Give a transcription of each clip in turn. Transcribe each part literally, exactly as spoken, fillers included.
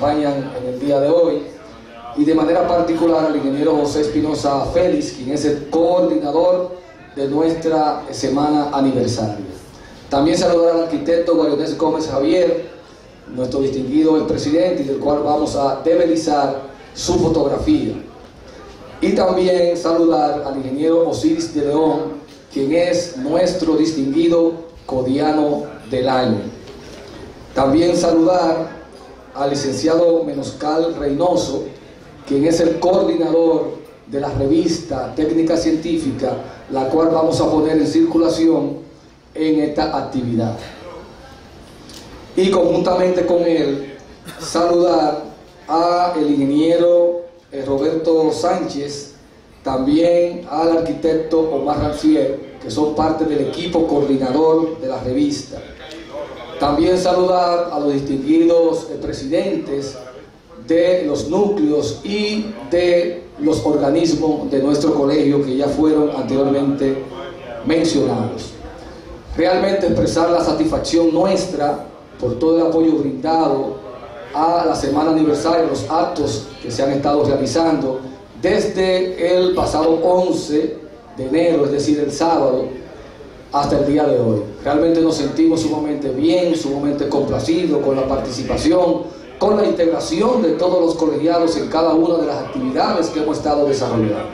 acompañan en el día de hoy, y de manera particular al ingeniero José Espinosa Félix, quien es el coordinador de nuestra semana aniversaria. También saludar al arquitecto Guarionés Gómez Javier, nuestro distinguido presidente, y del cual vamos a develizar su fotografía. Y también saludar al ingeniero Osiris de León, quien es nuestro distinguido codiano del año. También saludar al licenciado Menoscal Reynoso, quien es el coordinador de la revista técnica científica, la cual vamos a poner en circulación en esta actividad. Y conjuntamente con él, saludar al ingeniero Roberto Sánchez, también al arquitecto Omar Rancier, que son parte del equipo coordinador de la revista. También saludar a los distinguidos presidentes de los núcleos y de los organismos de nuestro colegio que ya fueron anteriormente mencionados. Realmente expresar la satisfacción nuestra por todo el apoyo brindado a la semana aniversaria, los actos que se han estado realizando desde el pasado once de enero, es decir, el sábado, hasta el día de hoy. Realmente nos sentimos sumamente bien, sumamente complacidos con la participación, con la integración de todos los colegiados en cada una de las actividades que hemos estado desarrollando.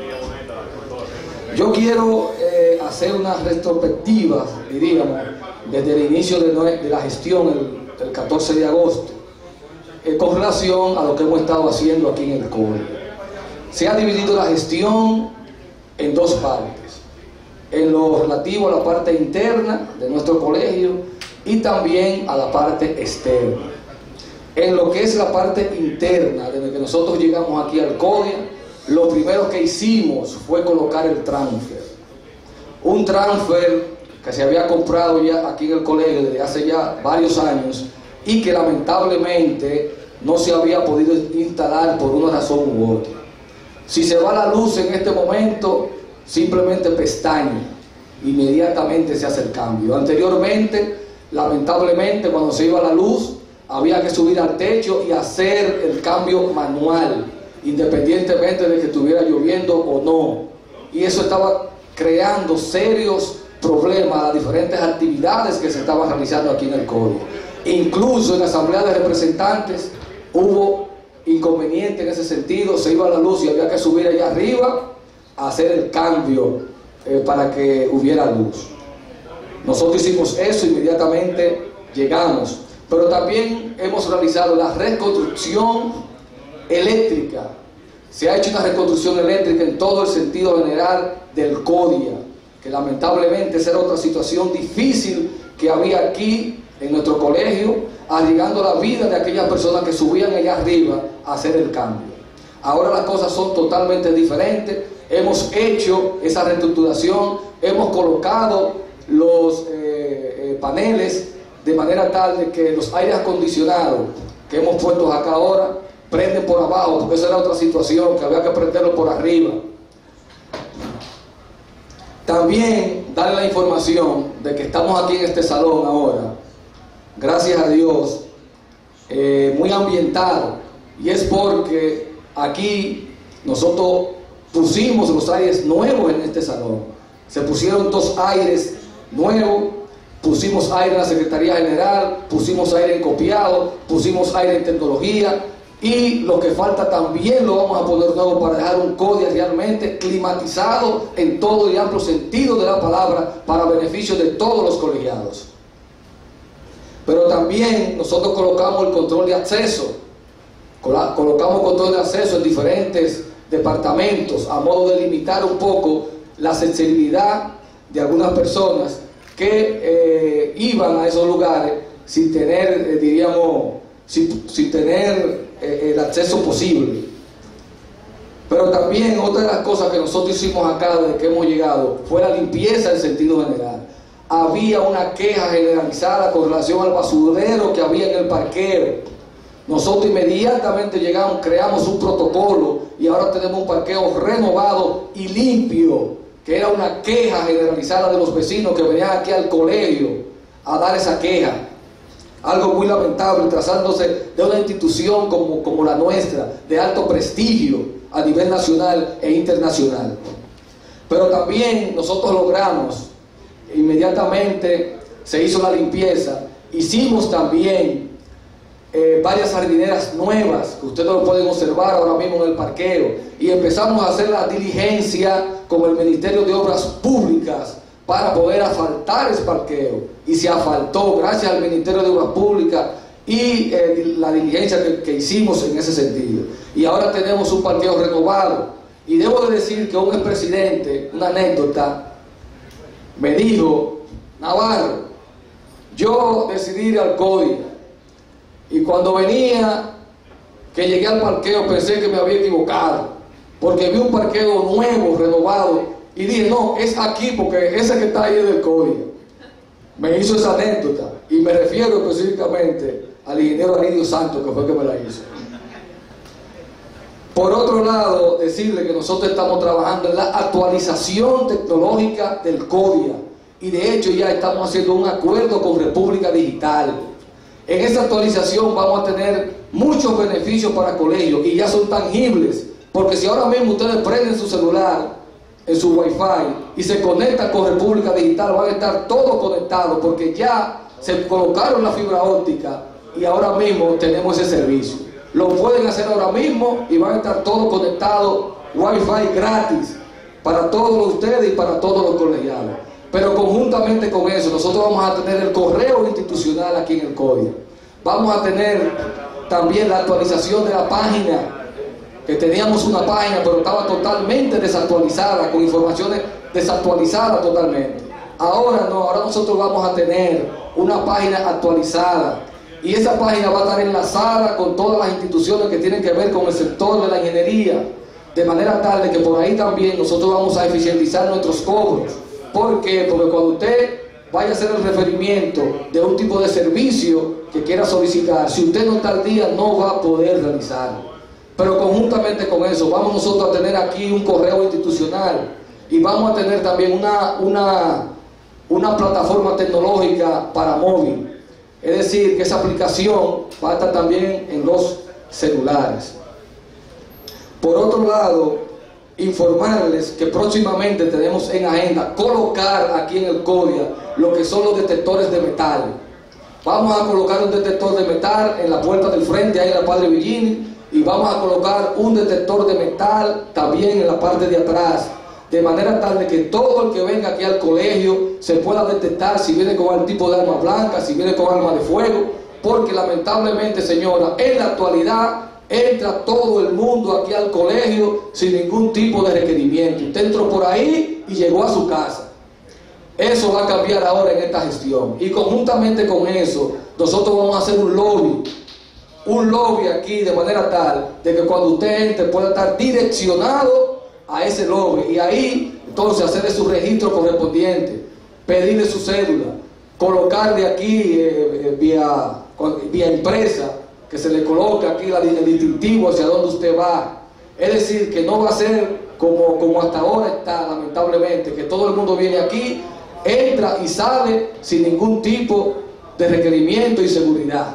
Yo quiero eh, hacer una retrospectiva, diríamos, desde el inicio de, de la gestión, el, el catorce de agosto, eh, con relación a lo que hemos estado haciendo aquí en el colegio. Se ha dividido la gestión en dos partes, en lo relativo a la parte interna de nuestro colegio y también a la parte externa. En lo que es la parte interna, desde que nosotros llegamos aquí al CODIA, lo primero que hicimos fue colocar el transfer. Un transfer que se había comprado ya aquí en el colegio desde hace ya varios años y que lamentablemente no se había podido instalar por una razón u otra. Si se va la luz en este momento, simplemente pestaña, inmediatamente se hace el cambio. Anteriormente, lamentablemente, cuando se iba la luz, había que subir al techo y hacer el cambio manual, independientemente de que estuviera lloviendo o no. Y eso estaba creando serios problemas a las diferentes actividades que se estaban realizando aquí en el colegio. Incluso en la asamblea de representantes hubo inconveniente en ese sentido, se iba la luz y había que subir allá arriba a hacer el cambio eh, para que hubiera luz. Nosotros hicimos eso, inmediatamente llegamos, pero también hemos realizado la reconstrucción eléctrica. Se ha hecho una reconstrucción eléctrica en todo el sentido general del CODIA, que lamentablemente esa era otra situación difícil que había aquí en nuestro colegio, arriesgando la vida de aquellas personas que subían allá arriba a hacer el cambio. Ahora las cosas son totalmente diferentes. Hemos hecho esa reestructuración, hemos colocado los eh, eh, paneles de manera tal de que los aires acondicionados que hemos puesto acá ahora prenden por abajo, porque esa era otra situación, que había que prenderlo por arriba. También darle la información de que estamos aquí en este salón ahora, gracias a Dios, eh, muy ambientado, y es porque aquí nosotros pusimos los aires nuevos en este salón. Se pusieron dos aires nuevos, pusimos aire en la Secretaría General, pusimos aire en copiado, pusimos aire en tecnología, y lo que falta también lo vamos a poner nuevo para dejar un CODIA realmente climatizado en todo el amplio sentido de la palabra, para beneficio de todos los colegiados. Pero también nosotros colocamos el control de acceso, colocamos control de acceso en diferentes departamentos a modo de limitar un poco la sensibilidad de algunas personas que eh, iban a esos lugares sin tener, eh, diríamos, sin, sin tener eh, el acceso posible. Pero también otra de las cosas que nosotros hicimos acá desde que hemos llegado fue la limpieza en sentido general. Había una queja generalizada con relación al basurero que había en el parqueo. Nosotros inmediatamente llegamos, creamos un protocolo y ahora tenemos un parqueo renovado y limpio, que era una queja generalizada de los vecinos que venían aquí al colegio a dar esa queja. Algo muy lamentable, tratándose de una institución como, como la nuestra, de alto prestigio a nivel nacional e internacional. Pero también nosotros logramos, inmediatamente se hizo la limpieza, hicimos también eh, varias jardineras nuevas, que ustedes lo pueden observar ahora mismo en el parqueo, y empezamos a hacer la diligencia con el Ministerio de Obras Públicas para poder asfaltar ese parqueo, y se asfaltó gracias al Ministerio de Obras Públicas y eh, la diligencia que, que hicimos en ese sentido. Y ahora tenemos un parqueo renovado. Y debo de decir que un expresidente, una anécdota, me dijo: Navarro, yo decidí ir al CODIA, y cuando venía, que llegué al parqueo, pensé que me había equivocado, porque vi un parqueo nuevo, renovado, y dije, no, es aquí, porque ese que está ahí es del CODIA. Me hizo esa anécdota, y me refiero específicamente al ingeniero Aridio Santos, que fue el que me la hizo. Por otro lado, decirle que nosotros estamos trabajando en la actualización tecnológica del CODIA, y de hecho ya estamos haciendo un acuerdo con República Digital. En esa actualización vamos a tener muchos beneficios para colegios, y ya son tangibles, porque si ahora mismo ustedes prenden su celular en su Wi-Fi y se conectan con República Digital, van a estar todos conectados, porque ya se colocaron la fibra óptica y ahora mismo tenemos ese servicio. Lo pueden hacer ahora mismo y van a estar todos conectados, Wi-Fi gratis para todos ustedes y para todos los colegiados. Pero conjuntamente con eso, nosotros vamos a tener el correo institucional aquí en el CODIA. Vamos a tener también la actualización de la página, que teníamos una página pero estaba totalmente desactualizada, con informaciones desactualizadas totalmente. Ahora no, ahora nosotros vamos a tener una página actualizada, y esa página va a estar enlazada con todas las instituciones que tienen que ver con el sector de la ingeniería, de manera tal de que por ahí también nosotros vamos a eficientizar nuestros cobros. ¿Por qué? Porque cuando usted vaya a hacer el referimiento de un tipo de servicio que quiera solicitar, si usted no está al día, no va a poder realizarlo. Pero conjuntamente con eso, vamos nosotros a tener aquí un correo institucional, y vamos a tener también una, una, una plataforma tecnológica para móvil. Es decir, que esa aplicación va a estar también en los celulares. Por otro lado, informarles que próximamente tenemos en agenda colocar aquí en el CODIA lo que son los detectores de metal. Vamos a colocar un detector de metal en la puerta del frente, ahí en la Padre Villini, y vamos a colocar un detector de metal también en la parte de atrás, de manera tal de que todo el que venga aquí al colegio se pueda detectar si viene con algún tipo de arma blanca, si viene con arma de fuego, porque lamentablemente, señora, en la actualidad entra todo el mundo aquí al colegio sin ningún tipo de requerimiento. Usted entró por ahí y llegó a su casa. Eso va a cambiar ahora en esta gestión, y conjuntamente con eso nosotros vamos a hacer un lobby un lobby aquí, de manera tal de que cuando usted entre pueda estar direccionado a ese lobby, y ahí entonces hacerle su registro correspondiente, pedirle su cédula, colocarle aquí eh, eh, vía, vía empresa, que se le coloca aquí la, el distintivo hacia donde usted va. Es decir, que no va a ser como, como hasta ahora está, lamentablemente, que todo el mundo viene aquí, entra y sale sin ningún tipo de requerimiento y seguridad.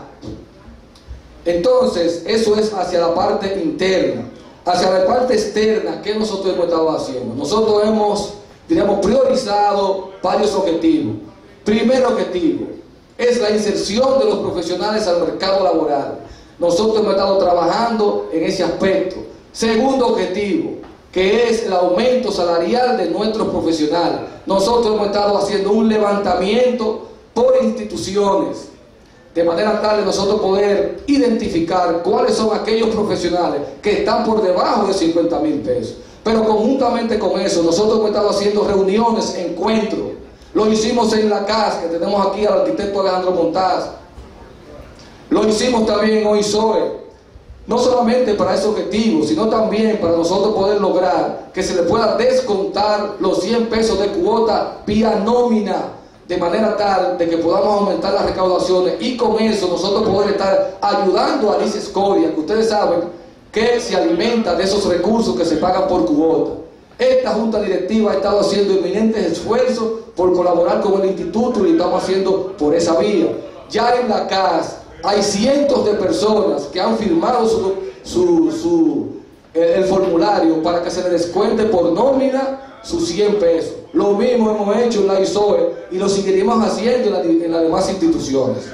Entonces, eso es hacia la parte interna. Hacia la parte externa, ¿qué nosotros hemos estado haciendo? Nosotros hemos, diríamos, priorizado varios objetivos. Primer objetivo es la inserción de los profesionales al mercado laboral. Nosotros hemos estado trabajando en ese aspecto. Segundo objetivo, que es el aumento salarial de nuestros profesionales. Nosotros hemos estado haciendo un levantamiento por instituciones, de manera tal de nosotros poder identificar cuáles son aquellos profesionales que están por debajo de cincuenta mil pesos. Pero conjuntamente con eso, nosotros hemos estado haciendo reuniones, encuentros. Lo hicimos en la casa, que tenemos aquí al arquitecto Alejandro Montaz. Lo hicimos también en OISOE. No solamente para ese objetivo, sino también para nosotros poder lograr que se le pueda descontar los cien pesos de cuota vía nómina, de manera tal de que podamos aumentar las recaudaciones, y con eso nosotros poder estar ayudando a Alice Escoria, que ustedes saben que se alimenta de esos recursos que se pagan por cuota. Esta junta directiva ha estado haciendo eminentes esfuerzos por colaborar con el instituto, y lo estamos haciendo por esa vía. ya en la C A S hay cientos de personas que han firmado su, su, su, el, el formulario para que se les descuente por nómina sus cien pesos. Lo mismo hemos hecho en la I S O E y lo seguiremos haciendo en, la, en las demás instituciones.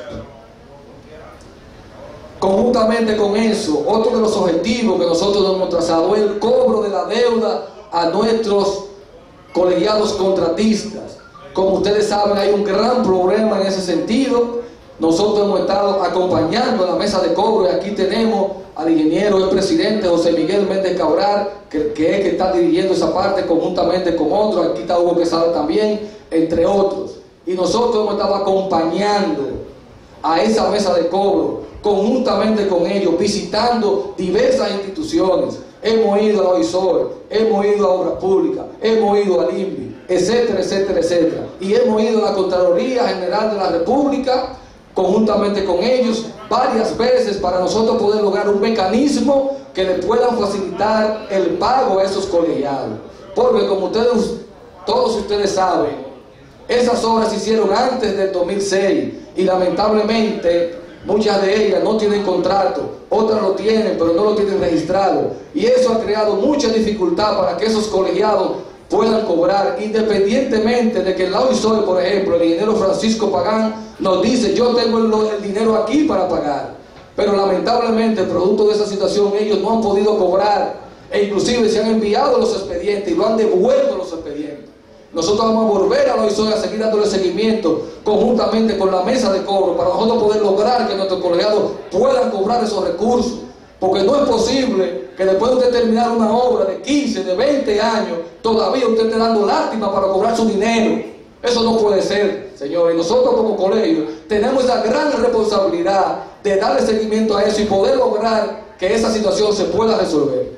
Conjuntamente con eso, otro de los objetivos que nosotros hemos trazado es el cobro de la deuda a nuestros colegiados contratistas. Como ustedes saben, hay un gran problema en ese sentido. Nosotros hemos estado acompañando a la mesa de cobro y aquí tenemos al ingeniero, el presidente José Miguel Méndez Cabral, que, que es que está dirigiendo esa parte conjuntamente con otros. Aquí está Hugo Quesada también, entre otros. Y nosotros hemos estado acompañando a esa mesa de cobro, conjuntamente con ellos, visitando diversas instituciones. Hemos ido a la I S O E, hemos ido a Obras Públicas, hemos ido al I N V I, etcétera, etcétera, etcétera. Y hemos ido a la Contraloría General de la República, conjuntamente con ellos, varias veces para nosotros poder lograr un mecanismo que le puedan facilitar el pago a esos colegiados. Porque como ustedes, todos ustedes saben, esas obras se hicieron antes del dos mil seis y lamentablemente muchas de ellas no tienen contrato, otras lo tienen pero no lo tienen registrado, y eso ha creado mucha dificultad para que esos colegiados puedan cobrar, independientemente de que en la I S O E, por ejemplo, el ingeniero Francisco Pagán nos dice: yo tengo el, el dinero aquí para pagar, pero lamentablemente producto de esa situación ellos no han podido cobrar, e inclusive se han enviado los expedientes y lo han devuelto los expedientes. Nosotros vamos a volver a la I S O E a seguir dándole seguimiento conjuntamente con la mesa de cobro para nosotros poder lograr que nuestros colegiados puedan cobrar esos recursos, porque no es posible que después de usted terminar una obra de quince, de veinte años, todavía usted esté dando lástima para cobrar su dinero. Eso no puede ser, señores. Nosotros como colegio tenemos esa gran responsabilidad de darle seguimiento a eso y poder lograr que esa situación se pueda resolver.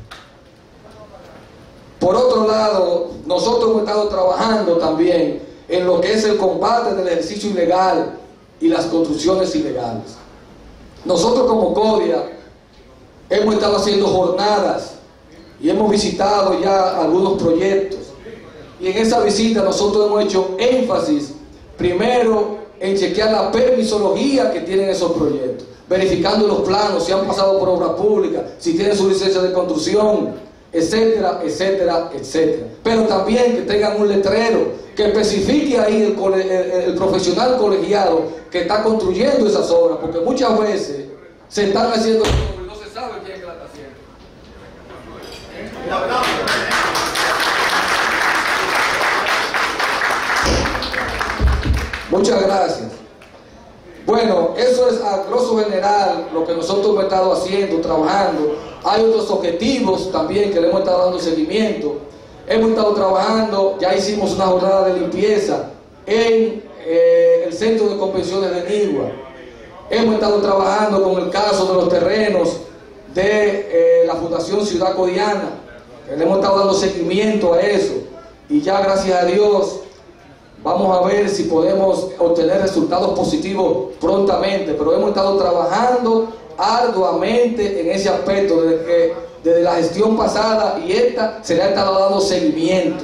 Por otro lado, nosotros hemos estado trabajando también en lo que es el combate del ejercicio ilegal y las construcciones ilegales. Nosotros como CODIA hemos estado haciendo jornadas y hemos visitado ya algunos proyectos. Y en esa visita nosotros hemos hecho énfasis primero en chequear la permisología que tienen esos proyectos, verificando los planos, si han pasado por obras públicas, si tienen su licencia de construcción, etcétera, etcétera, etcétera. Pero también que tengan un letrero que especifique ahí el, cole, el, el profesional colegiado que está construyendo esas obras, porque muchas veces se están haciendo y no se sabe quién es que la está haciendo. Muchas gracias. Bueno, eso es a grosso general lo que nosotros hemos estado haciendo, trabajando. Hay otros objetivos también que le hemos estado dando seguimiento. Hemos estado trabajando, ya hicimos una jornada de limpieza en eh, el Centro de Convenciones de Nigua. Hemos estado trabajando con el caso de los terrenos de eh, la Fundación Ciudad Codiana. Le hemos estado dando seguimiento a eso. Y ya, gracias a Dios, vamos a ver si podemos obtener resultados positivos prontamente. Pero hemos estado trabajando arduamente en ese aspecto desde, que, desde la gestión pasada, y esta se le ha estado dando seguimiento.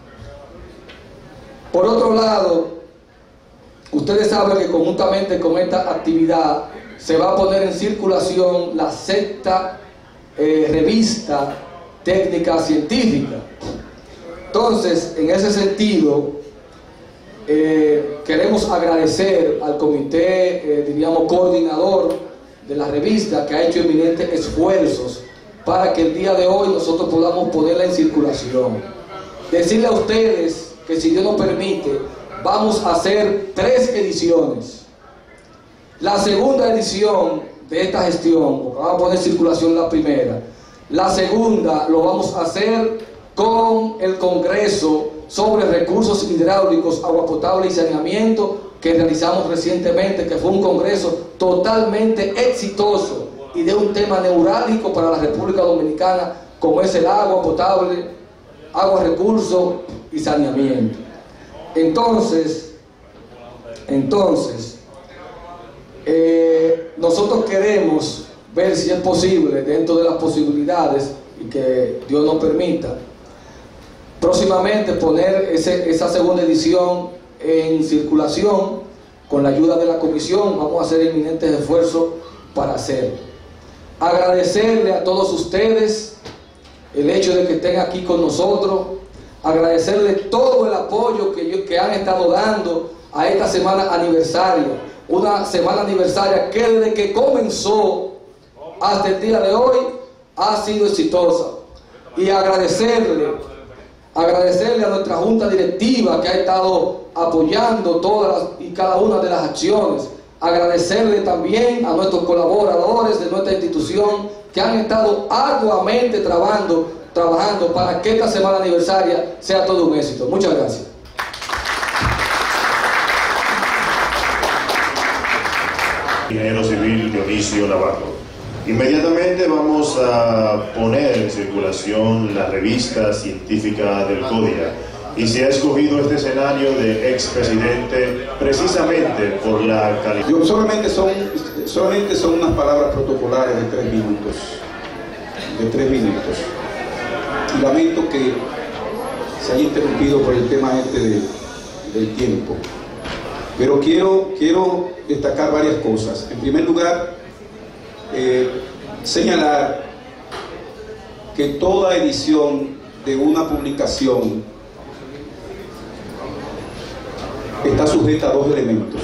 Por otro lado, ustedes saben que conjuntamente con esta actividad se va a poner en circulación la sexta eh, revista técnica científica. Entonces, en ese sentido, eh, queremos agradecer al comité, eh, diríamos, coordinador de la revista, que ha hecho eminentes esfuerzos para que el día de hoy nosotros podamos ponerla en circulación. Decirle a ustedes que, si Dios nos permite, vamos a hacer tres ediciones. La segunda edición de esta gestión, porque vamos a poner en circulación la primera, la segunda lo vamos a hacer con el Congreso sobre recursos hidráulicos, agua potable y saneamiento, que realizamos recientemente, que fue un congreso totalmente exitoso y de un tema neurálgico para la República Dominicana, como es el agua potable, agua, recursos y saneamiento. Entonces, entonces, eh, nosotros queremos ver si es posible, dentro de las posibilidades y que Dios nos permita, próximamente poner ese, esa segunda edición en circulación con la ayuda de la comisión vamos a hacer inminentes esfuerzos para hacerlo. Agradecerle a todos ustedes el hecho de que estén aquí con nosotros, agradecerle todo el apoyo que, yo, que han estado dando a esta semana aniversaria, una semana aniversaria que desde que comenzó hasta el día de hoy ha sido exitosa. Y agradecerle, agradecerle a nuestra junta directiva que ha estado apoyando todas las, y cada una de las acciones. Agradecerle también a nuestros colaboradores de nuestra institución que han estado arduamente trabajando, trabajando para que esta semana aniversaria sea todo un éxito. Muchas gracias. Ingeniero civil Dionisio Navarro. Inmediatamente vamos a poner en circulación la revista científica del CODIA, y se ha escogido este escenario de expresidente precisamente por la calidad. Yo solamente son, solamente son unas palabras protocolares de tres minutos, de tres minutos. Y lamento que se haya interrumpido por el tema este de, del tiempo. Pero quiero, quiero destacar varias cosas. En primer lugar, eh, señalar que toda edición de una publicación está sujeta a dos elementos.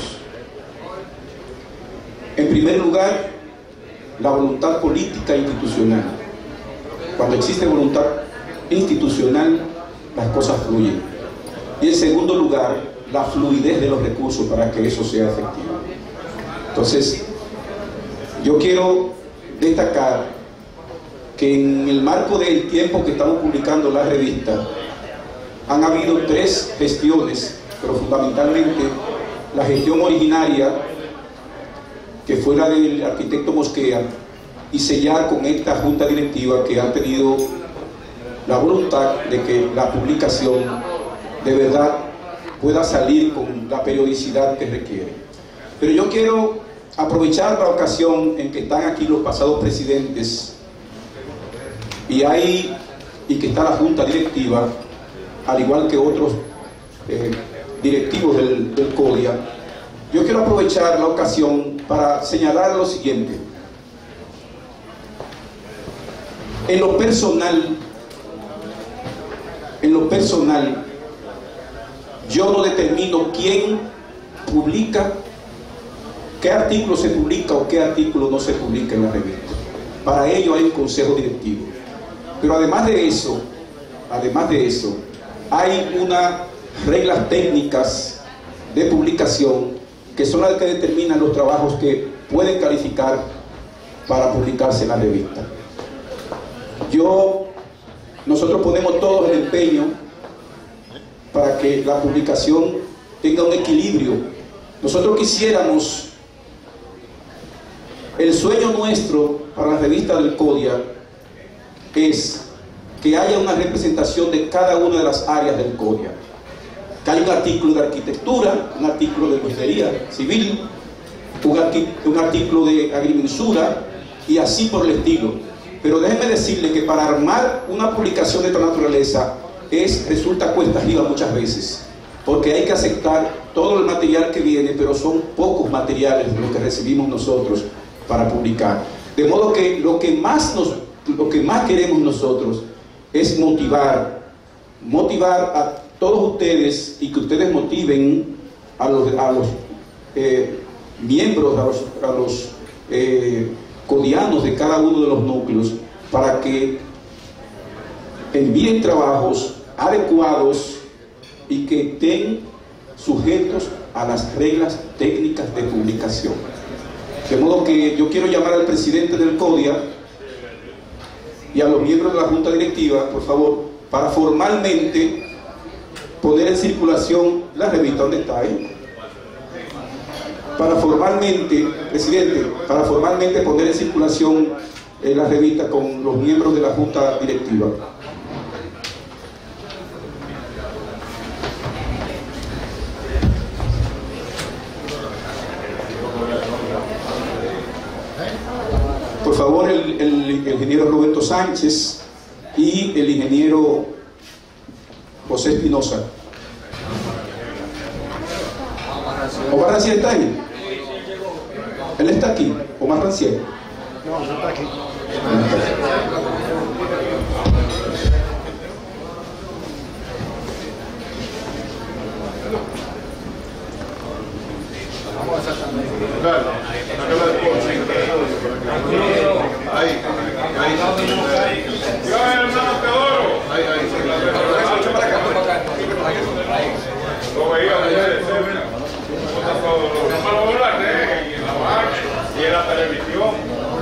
En primer lugar, la voluntad política institucional. Cuando existe voluntad institucional, las cosas fluyen. Y en segundo lugar, la fluidez de los recursos para que eso sea efectivo. Entonces, yo quiero destacar que en el marco del tiempo que estamos publicando la revista, han habido tres gestiones, pero fundamentalmente la gestión originaria, que fue la del arquitecto Mosquera, y sellar con esta junta directiva que ha tenido la voluntad de que la publicación de verdad pueda salir con la periodicidad que requiere. Pero yo quiero aprovechar la ocasión en que están aquí los pasados presidentes y hay y que está la junta directiva, al igual que otros eh, directivos del, del CODIA. Yo quiero aprovechar la ocasión para señalar lo siguiente. En lo personal, en lo personal, yo no determino quién publica, qué artículo se publica o qué artículo no se publica en la revista. Para ello hay un consejo directivo. Pero además de eso, además de eso, hay unas reglas técnicas de publicación que son las que determinan los trabajos que pueden calificar para publicarse en la revista. Yo, nosotros ponemos todo el empeño para que la publicación tenga un equilibrio. Nosotros quisiéramos, el sueño nuestro para la revista del CODIA es que haya una representación de cada una de las áreas del CODIA. Que haya un artículo de arquitectura, un artículo de ingeniería civil, un, arti un artículo de agrimensura y así por el estilo. Pero déjenme decirle que para armar una publicación de esta naturaleza es, resulta cuesta arriba muchas veces, porque hay que aceptar todo el material que viene, pero son pocos materiales los que recibimos nosotros para publicar. De modo que lo que más, nos, lo que más queremos nosotros es motivar, motivar a todos ustedes y que ustedes motiven a los, a los eh, miembros, a los, a los eh, codianos de cada uno de los núcleos para que envíen trabajos adecuados y que estén sujetos a las reglas técnicas de publicación. De modo que yo quiero llamar al presidente del CODIA y a los miembros de la junta directiva, por favor, para formalmente poner en circulación la revista. ¿Dónde está ahí? Para formalmente, presidente, para formalmente poner en circulación eh, la revista con los miembros de la junta directiva. Por favor, el, el, el ingeniero Roberto Sánchez y el ingeniero José Espinosa. ¿Omar Rancière está ahí? Él está aquí, Omar Rancière. No, no está aquí. Y en la televisión.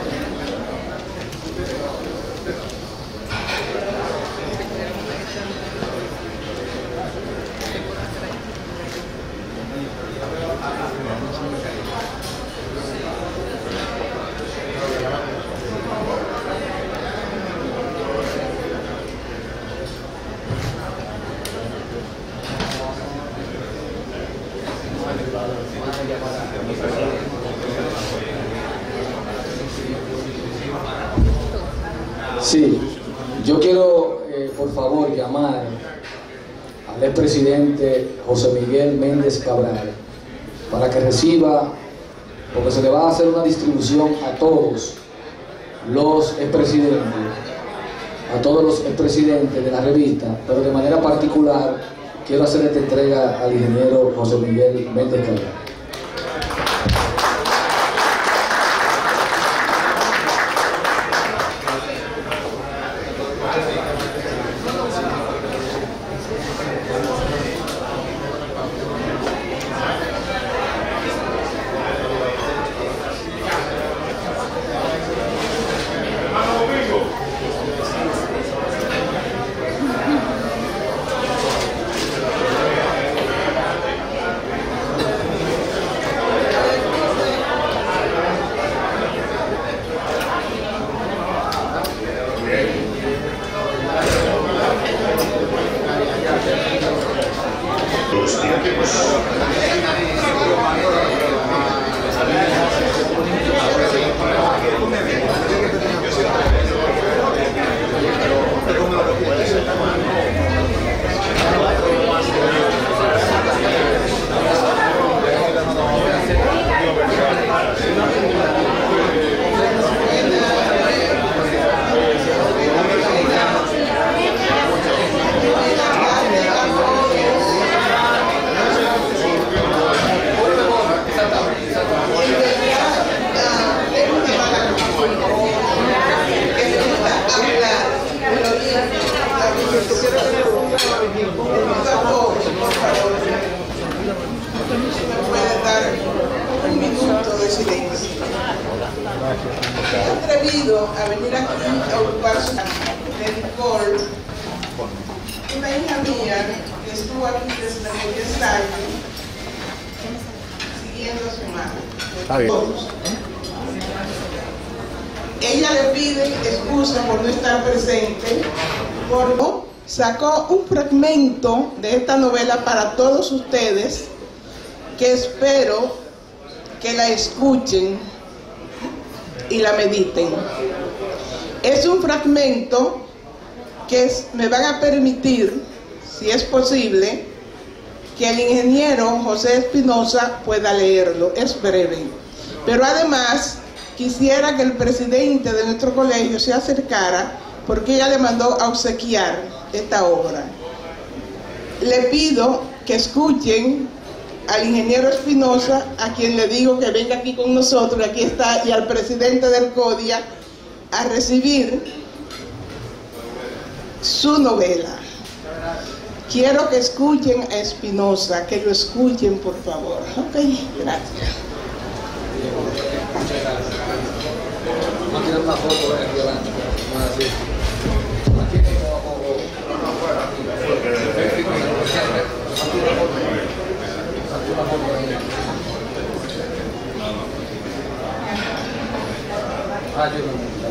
Sí, yo quiero, eh, por favor, llamar al expresidente José Miguel Méndez Cabral para que reciba, porque se le va a hacer una distribución a todos los expresidentes, a todos los expresidentes de la revista, pero de manera particular quiero hacer esta entrega al ingeniero José Miguel Méndez Cabral. Los tiempos. Un minuto de silencio. Me he atrevido a venir aquí a ocupar su del Col. Una hija mía que estuvo aquí desde los diez años siguiendo a su madre. Todos. Ella le pide excusa por no estar presente, por sacó un fragmento de esta novela para todos ustedes, que espero que la escuchen y la mediten. Es un fragmento que es, me van a permitir, si es posible, que el ingeniero José Espinosa pueda leerlo. Es breve, pero además quisiera que el presidente de nuestro colegio se acercara, porque ella le mandó a obsequiar esta obra. Le pido que escuchen al ingeniero Espinosa, a quien le digo que venga aquí con nosotros, aquí está, y al presidente del CODIA, a recibir su novela. Quiero que escuchen a Espinosa, que lo escuchen, por favor. Ok, gracias. Vamos a tirar una foto aquí adelante. Ayúdame.